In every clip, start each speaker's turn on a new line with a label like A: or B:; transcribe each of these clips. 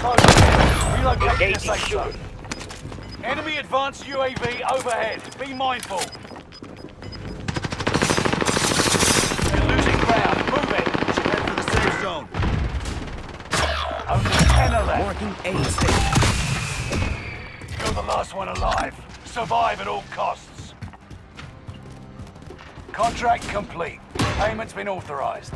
A: closing in. Relocating the
B: Engaging
A: safe zone.
B: shooting.
A: Enemy advanced UAV overhead. Be mindful. You're losing ground. Move it.
C: Head for the safe zone.
A: Only 10 are left.
D: Marking A station.
A: You're the last one alive. Survive at all costs. Contract complete. Payment's been authorized.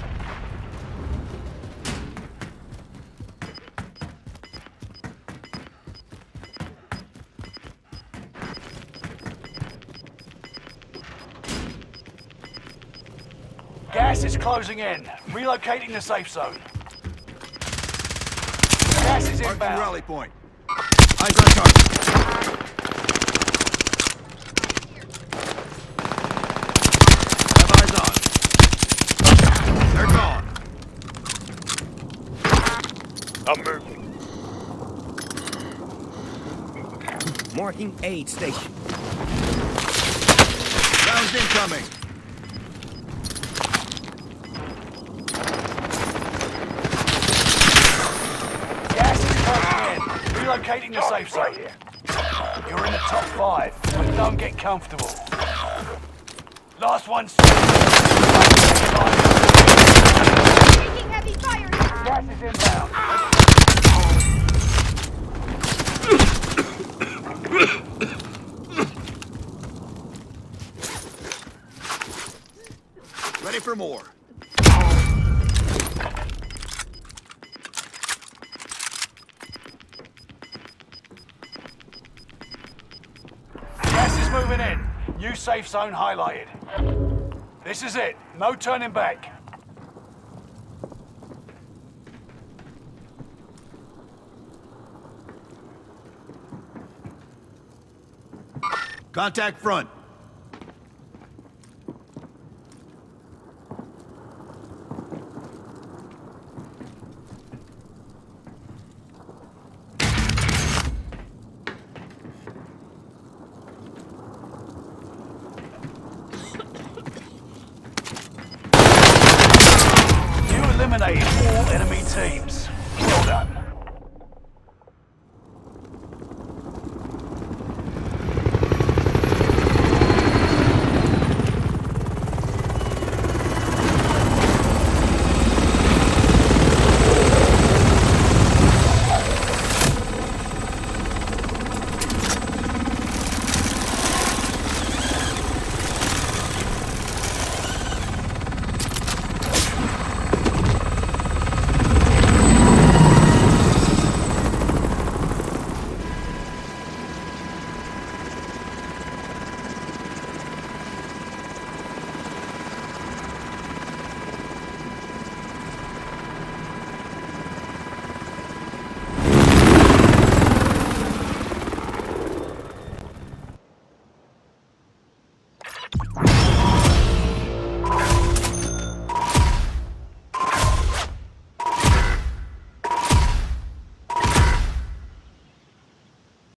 A: Gas is closing in. Relocating the safe zone. Gas is
C: Marking
A: inbound.
C: rally point. Eyes on target. Have eyes on. They're gone.
B: I'm moving.
D: Marking aid station.
C: Rounds incoming.
A: Gas is closing in. Relocating the safe zone. You're in the top 5, but don't get comfortable. Last one standing.
E: Taking heavy fire!
A: Gas is inbound.
C: Ready for more.
A: Gas is moving in. New safe zone highlighted. This is it. No turning back.
C: Contact front.
A: You eliminated all enemy teams.